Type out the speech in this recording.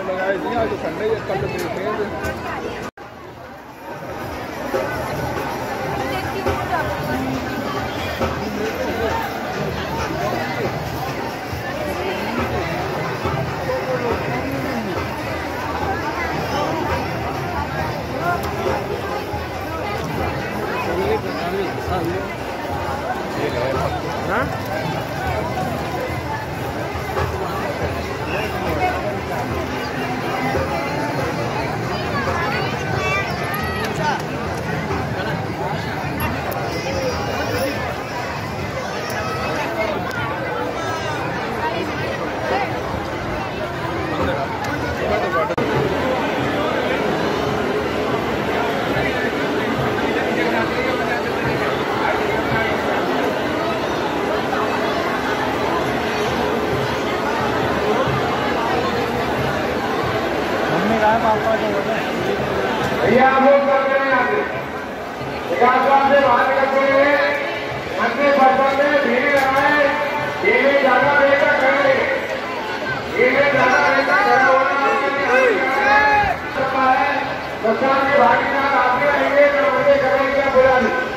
लगाए थी आज संडे कल देखेंगे। हाँ भैया आप लोग करते हैं यहाँ से विकास से बाहर निकलते हैं अन्य बर्तन में भीड़ लगाए ये ज्यादा देर तक खड़े ये ज्यादा देर तक खड़ा होना है प्रशासन के भागीदार आपके रहेंगे तो मुझे करेंगे क्या बुरा नहीं।